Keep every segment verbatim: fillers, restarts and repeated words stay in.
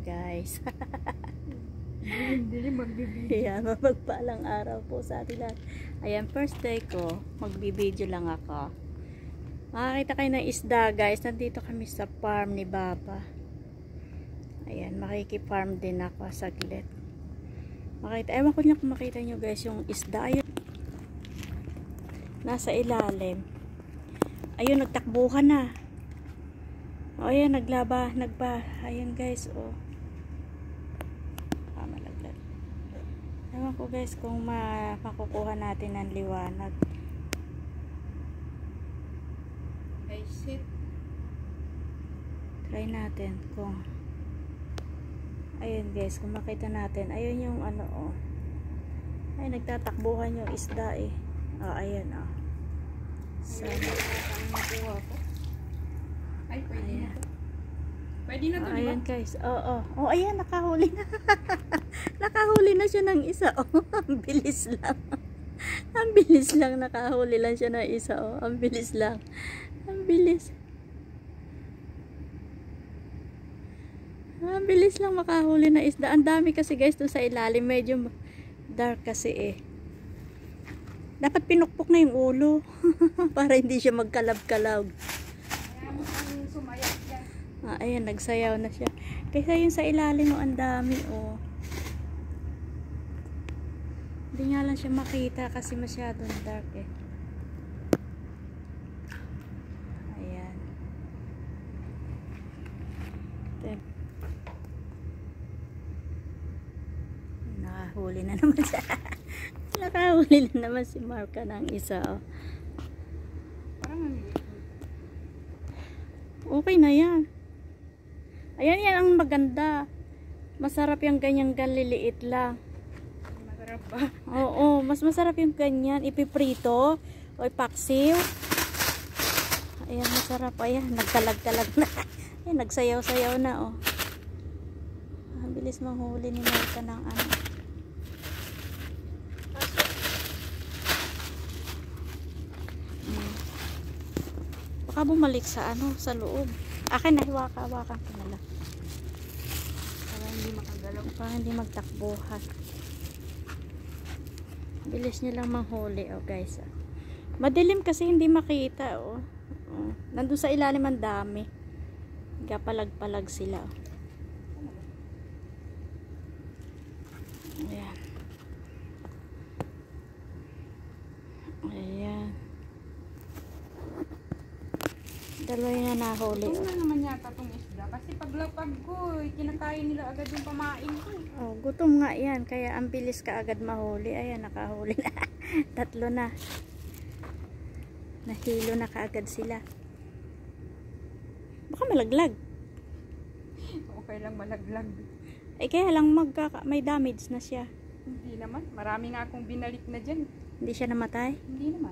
guys. Hindi magbibideo. Ayan, mapagpalang araw po sa atin lahat. Ayan, first day ko, magbibideo lang ako. Makakita kayo ng isda guys. Nandito kami sa farm ni Baba. Ayan, makikifarm din ako saglit. Makita, ewan ko niya kung makita nyo guys yung isda. Ayun, nasa ilalim. Ayun, nagtakbuhan na. O, ayan, naglaba, nagba. Ayan guys, o. Ah, malaglag. Ewan ko guys kung ma makukuha natin ng liwanag. Ay, shit. Try natin kung ayun guys, kung makita natin. Ayun yung ano, o. Ay, nagtatakbuhan yung isda eh. O, ayan o. Sana. Ay, pwede na to. Pwede na to, Oh, di ba? ayan guys. Oo, oh, oh. Oh, ayan, nakahuli na. Nakahuli na siya ng isa. Oh, ang bilis lang. Ang bilis lang. Nakahuli lang siya ng isa. Oh, ang bilis lang. Ang bilis. Ang bilis lang makahuli na isda. Ang dami kasi guys doon sa ilalim. Medyo dark kasi eh. Dapat pinukpok na yung ulo. Para hindi siya magkalab-kalab. Ah, ayan, nagsayaw na siya. Kaysa yung sa ilalim mo, ang dami, oh. Hindi nga lang siya makita kasi masyadong dark, eh. Ayan. Then, nakahuli na naman siya. Nakahuli na naman si Marka ng isa, oh. Parang Okay na yan. Ayan, yan ang maganda. Masarap yung ganyang galiliit lang. masarap ba? Oo, mas masarap yung ganyan. Ipiprito o ipaksiw. Ayan, masarap. Ayan, nagtalag-talag na. Ayan, nagsayaw-sayaw na, oh. Ang bilis manghuli ni Marka ng ano. Hmm. Baka bumalik sa ano, sa loob. Akin na, hiwaka-hawakan ko na lang. Para hindi makagalaw. Para hindi magtakbuhan. Bilis niya lang manghuli, oh guys. Oh. Madilim kasi hindi makita, oh. Oh. Nandun sa ilalim ang dami. Kapalag-palag sila, oh. Ayan. Ayan. Dalawa yung nahuli, Ito oh. na naman yata itong isda. Kasi paglapag ko, eh, kinakain nila agad yung pamain ko. Oh, gutom nga yan. Kaya ang bilis ka agad mahuli. Ayan, nakahuli na. Tatlo na. Nahilo na kaagad sila. Baka malaglag. Okay lang malaglag. Eh, kaya lang magkaka may damage na siya. Hindi naman. Marami nga akong binalik na dyan. Hindi siya namatay. Hindi naman.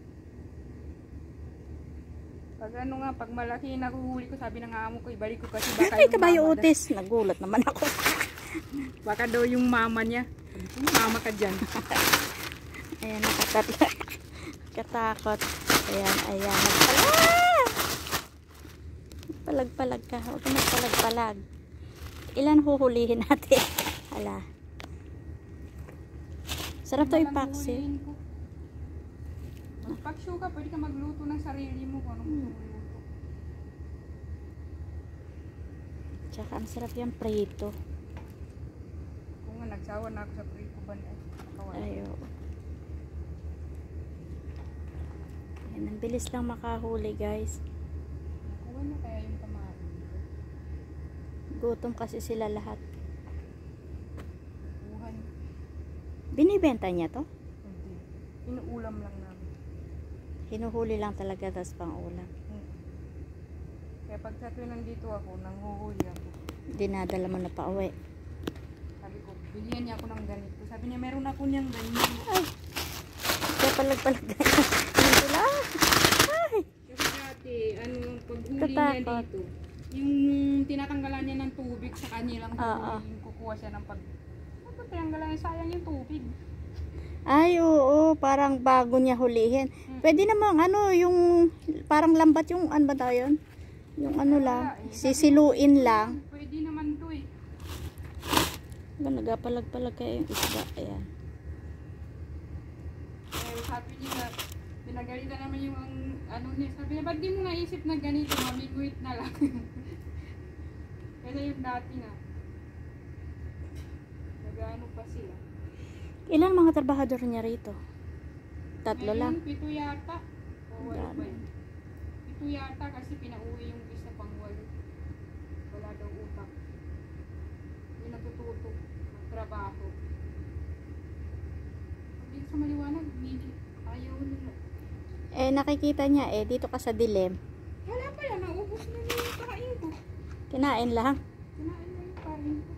Pag ano nga, pag malaki na nahuhuli ko, sabi ng amo ko, ibalik ko kasi baka Ay, yung kabayo mama utis. Nagulat naman ako. Baka daw yung mama niya. Sabi ko, mama ka dyan. Ayan, nakatatla. Katakot. Ayan, ayan. Nagpalag! Palag-palag ka. Huwag ka magpalag-palag. Ilan huhulihin natin? Hala. Sarap to ipaksi. Magpaksyo ka, pwede ka magluto ng sarili mo kung anong Hmm. gusto mo luto. Tsaka ang sarap yung prito. Kung nga, nagsawa na ako sa prito ba na nakawala. Ayo. Ayan, ang bilis lang makahuli guys. Nakuha na kaya yung pamain. Gutom kasi sila lahat. Nakuha niya. Binibenta niya to? Hindi. Inuulam lang namin. Hinuhuli lang talaga tas pang ulam. Hmm. Kaya pag sa tuwing nandito ako, nanghuhuli ako. Dinadala mo na pa uwi. Sabi ko, bilhin niya ako ng ganito. Sabi niya, meron ako niyang ganyan. Ay! Kaya palag-palag dito lang. Ay! Kasi dati, ano, pag huli niya Katakot. dito, yung tinatanggalan niya ng tubig sa kanilang Oo. huli, kukuha siya ng pag... Ano tinanggalan niya? Sayang yung tubig. Ay, oo. Parang bago niya hulihin. Pwede namang ano, yung parang lambat yung ano ba tawag yun? Yung ano lang, sisiluin lang. Pwede naman to eh. Ba, nagapalag-palag kayo yung isda. Ayan. Eh, sabi niya, pinagalitan naman yung ano niya. Sabi niya, ba't di mo naisip na ganito? Mamiguit na lang. Kaya yung dati na. Nag-ano pa sila. Ilan mga trabahador niya rito? Tatlo Ngayon, lang. pito yata. O walo Dami. ba yun? Pito yata kasi pinauwi yung isa pang walo. Wala daw utak. Hindi natututo. Magtrabaho. Pag dito sa maliwanag, hindi. Ayaw nila. Eh, nakikita niya eh, dito ka sa dilim. Wala pa yan. Naubos na niya yung kain ko. Kinain lang. Kinain na yung kain ko.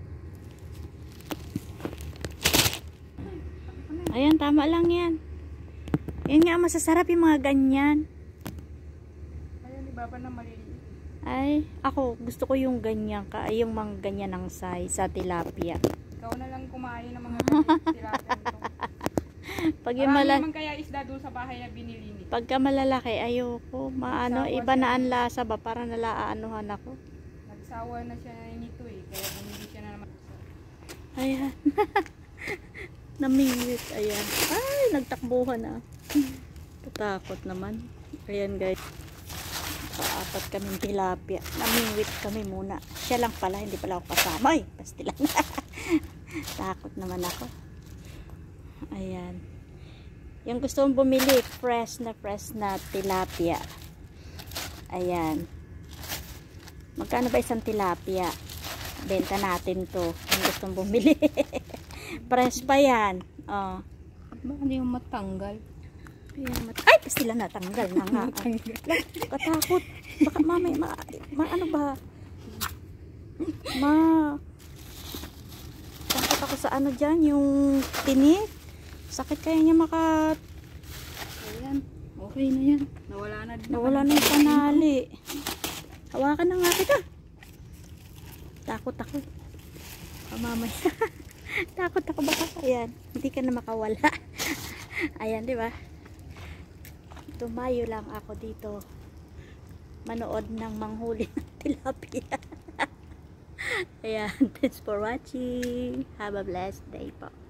Ayan, tama lang yan. Yan nga, masasarap yung mga ganyan. Ayaw ni Baba na maliliit. Ay, ako, gusto ko yung ganyan ka. Ay, yung mga ganyan ng size sa tilapia. Ikaw na lang kumain ng mga ganit tilapia nito. Pag yung Marami mala naman kaya isda doon sa bahay na binili ni. pagka malalaki, ayoko. Maano, Nagsawa iba siya. na ang lasa ba? Para nalaaanuhan ako. Nagsawa na siya nito eh. Kaya bumili siya na naman. Ayan. Namingwit. Ayan. Ay, nagtakbuhan na. Tatakot naman. Ayan guys. Paapat kaming tilapia. Namingwit kami muna. Siya lang pala. Hindi pala ako kasama. Ay, basti lang. Takot naman ako. Ayan. Yung gusto mong bumili, fresh na fresh na tilapia. Ayan. Magkano ba isang tilapia? Benta natin to. Yung gusto mong bumili. Fresh pa yan. Oh. Ano yung matanggal? Ayan, mat Ay, pasti lang natanggal na nga. Lang, katakot. Baka mamay, ma, ma ano ba? Ma, takot ako sa ano dyan, yung tinik. Sakit kaya niya maka... Ayan. Okay na yan. Nawala na din. Nawala na yung panali. Hawakan na nga kita. Takot ako. Pamamay. Takot ako baka. Ayan. Hindi ka na makawala. Ayan, di ba? Tumayo lang ako dito. Manood ng manghuli ng tilapia. Ayan. Thanks for watching. Have a blessed day po.